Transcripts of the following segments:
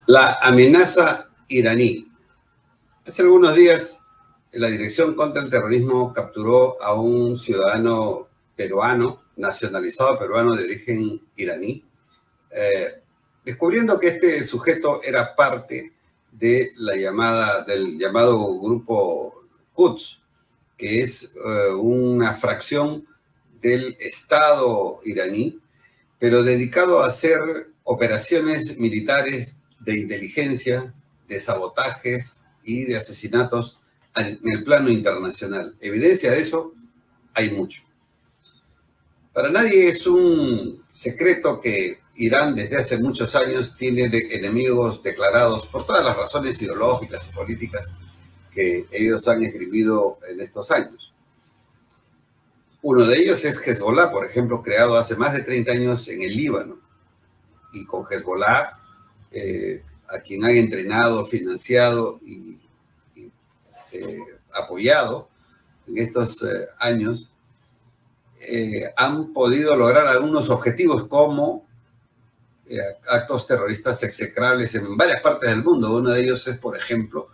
La amenaza iraní. Hace algunos días, la Dirección contra el Terrorismo capturó a un ciudadano peruano, nacionalizado peruano de origen iraní, descubriendo que este sujeto era parte de del llamado grupo Quds, que es una fracción del Estado iraní, pero dedicado a hacer operaciones militares de inteligencia, de sabotajes y de asesinatos en el plano internacional. Evidencia de eso hay mucho. Para nadie es un secreto que Irán desde hace muchos años tiene enemigos declarados por todas las razones ideológicas y políticas que ellos han esgrimido en estos años. Uno de ellos es Hezbollah, por ejemplo, creado hace más de 30 años en el Líbano. Y con Hezbollah, a quien han entrenado, financiado y apoyado en estos años, han podido lograr algunos objetivos como actos terroristas execrables en varias partes del mundo. Uno de ellos es, por ejemplo,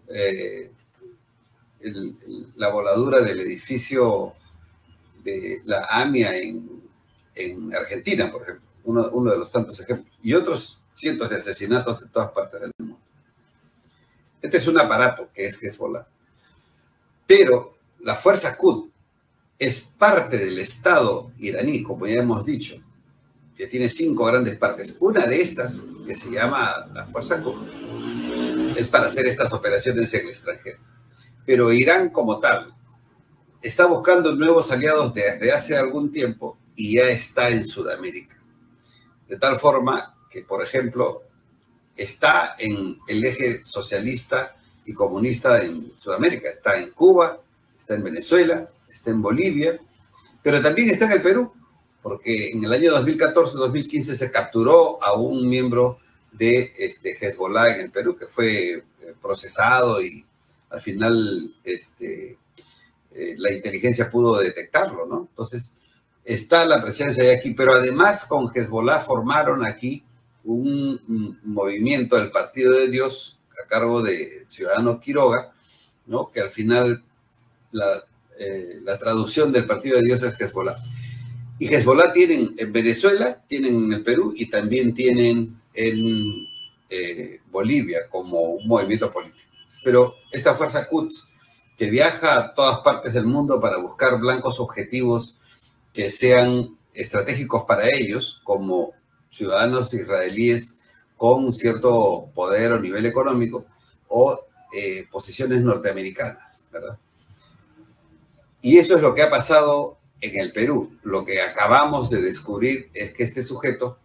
la voladura del edificio de la AMIA en Argentina, por ejemplo. Uno de los tantos ejemplos. Y otros cientos de asesinatos en todas partes del mundo. Este es un aparato que es Hezbollah. Pero la fuerza Quds es parte del Estado iraní, como ya hemos dicho, que tiene 5 grandes partes. Una de estas, que se llama la fuerza Quds, es para hacer estas operaciones en el extranjero. Pero Irán como tal está buscando nuevos aliados desde hace algún tiempo y ya está en Sudamérica. De tal forma que, por ejemplo, está en el eje socialista y comunista en Sudamérica. Está en Cuba, está en Venezuela, está en Bolivia, pero también está en el Perú, porque en el año 2014-2015 se capturó a un miembro de Hezbollah en el Perú, que fue procesado y al final la inteligencia pudo detectarlo, ¿no? Entonces, está la presencia de aquí, pero además con Hezbollah formaron aquí un movimiento del Partido de Dios a cargo de Ciudadano Quiroga, ¿no? Que al final la traducción del Partido de Dios es Hezbollah. Y Hezbollah tienen en Venezuela, tienen en el Perú y también tienen en Bolivia como un movimiento político. Pero esta fuerza Quds, que viaja a todas partes del mundo para buscar blancos objetivos que sean estratégicos para ellos, como ciudadanos israelíes con cierto poder o nivel económico, o posiciones norteamericanas, ¿verdad? Y eso es lo que ha pasado en el Perú. Lo que acabamos de descubrir es que este sujeto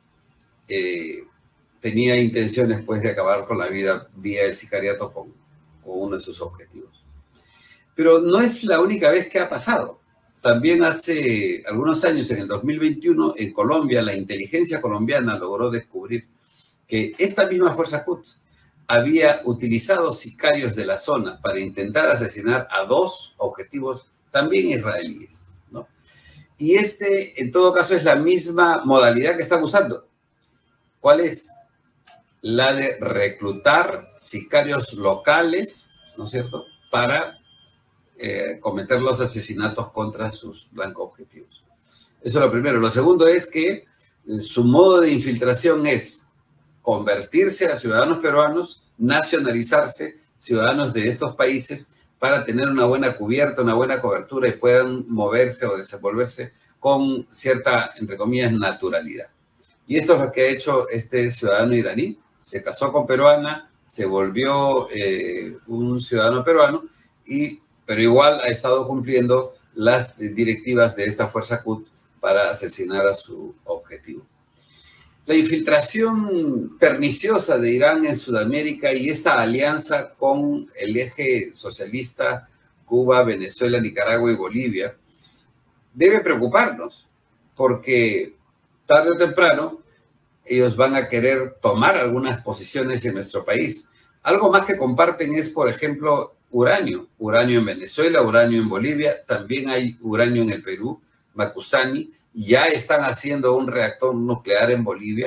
tenía intenciones, pues, de acabar con la vida vía el sicariato con uno de sus objetivos. Pero no es la única vez que ha pasado. También hace algunos años, en el 2021, en Colombia, la inteligencia colombiana logró descubrir que esta misma fuerza Quds había utilizado sicarios de la zona para intentar asesinar a 2 objetivos también israelíes, ¿no? Y en todo caso, es la misma modalidad que están usando. ¿Cuál es? La de reclutar sicarios locales, ¿no es cierto?, para cometer los asesinatos contra sus blancos objetivos. Eso es lo primero. Lo segundo es que su modo de infiltración es convertirse a ciudadanos peruanos, nacionalizarse ciudadanos de estos países para tener una buena cubierta, una buena cobertura y puedan moverse o desenvolverse con cierta, entre comillas, naturalidad. Y esto es lo que ha hecho este ciudadano iraní. Se casó con peruana, se volvió un ciudadano peruano, pero igual ha estado cumpliendo las directivas de esta fuerza Quds para asesinar a su objetivo. La infiltración perniciosa de Irán en Sudamérica y esta alianza con el eje socialista, Cuba, Venezuela, Nicaragua y Bolivia, debe preocuparnos, porque tarde o temprano ellos van a querer tomar algunas posiciones en nuestro país. Algo más que comparten es, por ejemplo, uranio en Venezuela, uranio en Bolivia, también hay uranio en el Perú, Macusani, ya están haciendo un reactor nuclear en Bolivia,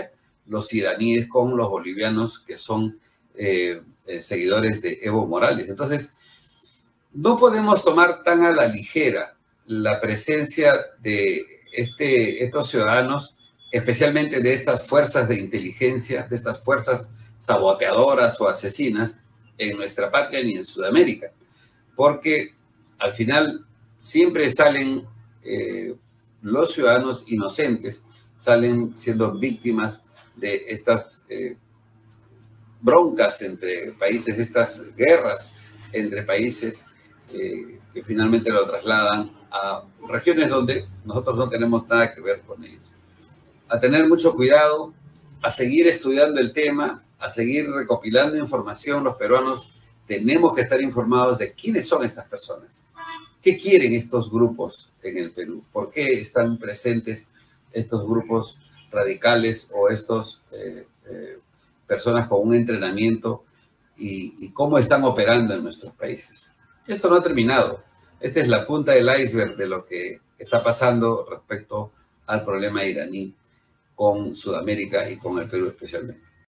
los iraníes con los bolivianos que son seguidores de Evo Morales. Entonces, no podemos tomar tan a la ligera la presencia de estos ciudadanos, especialmente de estas fuerzas de inteligencia, de estas fuerzas saboteadoras o asesinas en nuestra patria ni en Sudamérica, porque al final siempre salen los ciudadanos inocentes, salen siendo víctimas de estas broncas entre países, estas guerras entre países que finalmente lo trasladan a regiones donde nosotros no tenemos nada que ver con ellos. A tener mucho cuidado, a seguir estudiando el tema, a seguir recopilando información. Los peruanos tenemos que estar informados de quiénes son estas personas, qué quieren estos grupos en el Perú, por qué están presentes estos grupos radicales o estos personas con un entrenamiento y cómo están operando en nuestros países. Esto no ha terminado. Esta es la punta del iceberg de lo que está pasando respecto al problema iraní con Sudamérica y con el Perú especialmente.